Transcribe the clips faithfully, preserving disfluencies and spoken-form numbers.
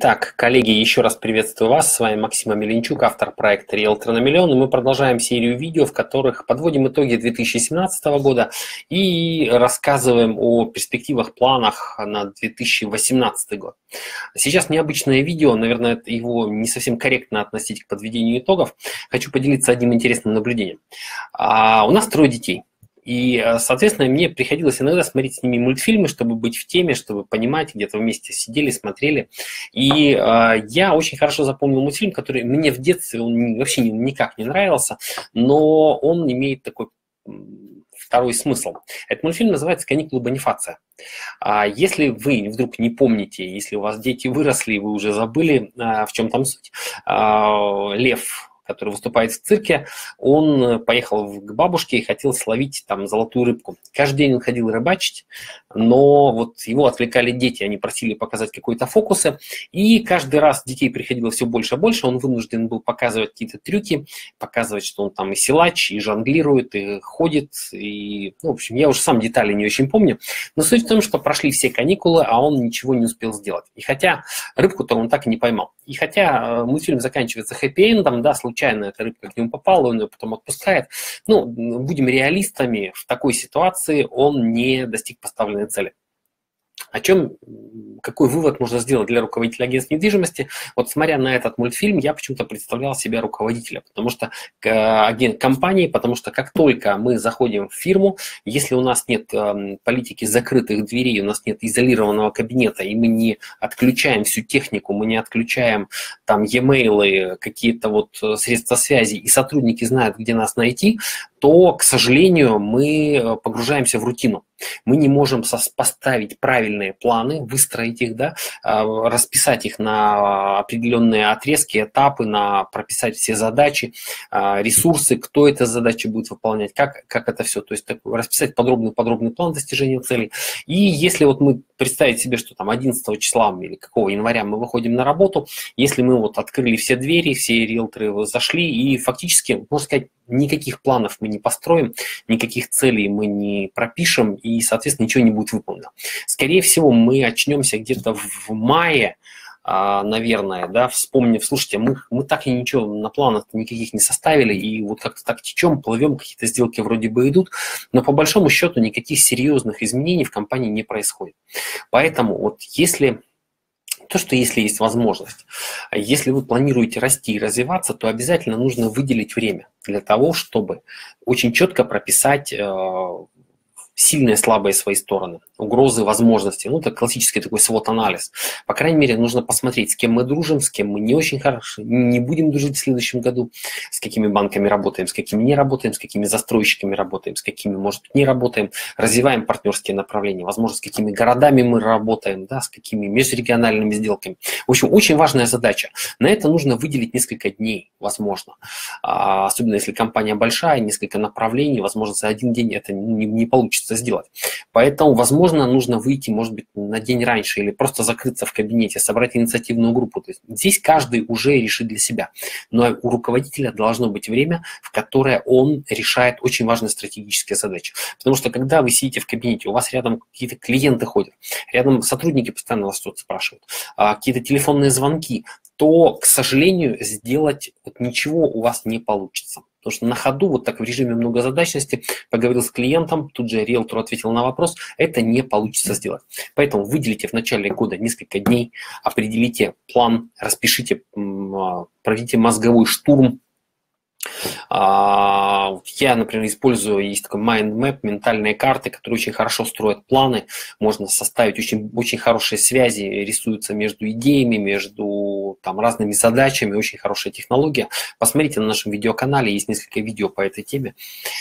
Итак, коллеги, еще раз приветствую вас. С вами Максим Амеленчук, автор проекта «Риэлтор на миллион». И мы продолжаем серию видео, в которых подводим итоги две тысячи семнадцатого года и рассказываем о перспективах, планах на две тысячи восемнадцатый год. Сейчас необычное видео, наверное, его не совсем корректно относить к подведению итогов. Хочу поделиться одним интересным наблюдением. А, у нас трое детей. И, соответственно, мне приходилось иногда смотреть с ними мультфильмы, чтобы быть в теме, чтобы понимать, где-то вместе сидели, смотрели. И э, я очень хорошо запомнил мультфильм, который мне в детстве он вообще никак не нравился, но он имеет такой второй смысл. Этот мультфильм называется «Каникулы Бонифация». А если вы вдруг не помните, если у вас дети выросли, вы уже забыли, в чем там суть, Лев, который выступает в цирке, он поехал к бабушке и хотел словить там золотую рыбку. Каждый день он ходил рыбачить, но вот его отвлекали дети, они просили показать какие-то фокусы, и каждый раз детей приходило все больше и больше, он вынужден был показывать какие-то трюки, показывать, что он там и силач, и жонглирует, и ходит, и, ну, в общем, я уже сам детали не очень помню, но суть в том, что прошли все каникулы, а он ничего не успел сделать. И хотя рыбку-то он так и не поймал, и хотя мультфильм заканчивается хэппи-эндом, да, случайно эта рыбка к нему попала, он ее потом отпускает. Ну, будем реалистами, в такой ситуации он не достиг поставленной цели. О чем, какой вывод можно сделать для руководителя агентства недвижимости? Вот смотря на этот мультфильм, я почему-то представлял себя руководителя, потому что агент компании, потому что как только мы заходим в фирму, если у нас нет э, политики закрытых дверей, у нас нет изолированного кабинета, и мы не отключаем всю технику, мы не отключаем там e-mail, какие-то вот средства связи, и сотрудники знают, где нас найти, то, к сожалению, мы погружаемся в рутину. Мы не можем поставить правильные планы, выстроить их, да, расписать их на определенные отрезки, этапы, на прописать все задачи, ресурсы, кто эти задачи будет выполнять, как, как это все. То есть так, расписать подробный-подробный план достижения целей. И если вот мы представить себе, что там одиннадцатого числа или какого января мы выходим на работу, если мы вот открыли все двери, все риэлторы зашли, и фактически, можно сказать, никаких планов мы не построим, никаких целей мы не пропишем, и, соответственно, ничего не будет выполнено. Скорее всего, мы очнемся где-то в мае, наверное, да, вспомнив, слушайте, мы, мы так и ничего на планах никаких не составили, и вот как-то так течем, плывем, какие-то сделки вроде бы идут, но по большому счету никаких серьезных изменений в компании не происходит. Поэтому вот если... То, что если есть возможность, если вы планируете расти и развиваться, то обязательно нужно выделить время для того, чтобы очень четко прописать сильные и слабые свои стороны, угрозы, возможности. Ну, это классический такой свод-анализ. По крайней мере, нужно посмотреть, с кем мы дружим, с кем мы не очень хорошо, не будем дружить в следующем году, с какими банками работаем, с какими не работаем, с какими застройщиками работаем, с какими, может быть, не работаем, развиваем партнерские направления, возможно, с какими городами мы работаем, да, с какими межрегиональными сделками. В общем, очень важная задача. На это нужно выделить несколько дней, возможно. Особенно если компания большая, несколько направлений, возможно, за один день это не, не получится сделать. Поэтому, возможно, нужно выйти, может быть, на день раньше или просто закрыться в кабинете, собрать инициативную группу. То есть здесь каждый уже решит для себя. Но у руководителя должно быть время, в которое он решает очень важные стратегические задачи. Потому что когда вы сидите в кабинете, у вас рядом какие-то клиенты ходят, рядом сотрудники постоянно вас что-то спрашивают, какие-то телефонные звонки, то, к сожалению, сделать вот ничего у вас не получится. Потому что на ходу, вот так в режиме многозадачности, поговорил с клиентом, тут же риэлтор ответил на вопрос, это не получится сделать. Поэтому выделите в начале года несколько дней, определите план, распишите, проведите мозговой штурм. Я, например, использую, есть такой mind map, ментальные карты, которые очень хорошо строят планы. Можно составить очень, очень хорошие связи, рисуются между идеями, между там, разными задачами. Очень хорошая технология. Посмотрите на нашем видеоканале, есть несколько видео по этой теме.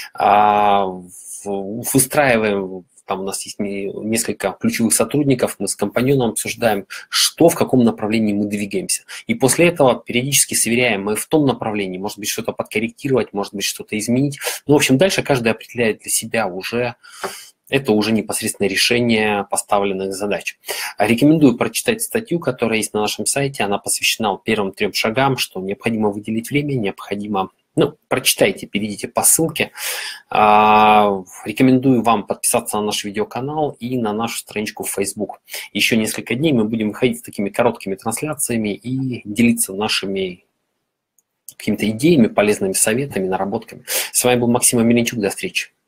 Выстраиваем... Там у нас есть несколько ключевых сотрудников, мы с компаньоном обсуждаем, что, в каком направлении мы двигаемся. И после этого периодически сверяем, мы в том направлении, может быть, что-то подкорректировать, может быть, что-то изменить. Ну, в общем, дальше каждый определяет для себя уже, это уже непосредственно решение поставленных задач. Рекомендую прочитать статью, которая есть на нашем сайте, она посвящена первым трем шагам, что необходимо выделить время, необходимо Ну, прочитайте, перейдите по ссылке. Рекомендую вам подписаться на наш видеоканал и на нашу страничку в Facebook. Еще несколько дней мы будем выходить с такими короткими трансляциями и делиться нашими какими-то идеями, полезными советами, наработками. С вами был Максим Миленчук. До встречи.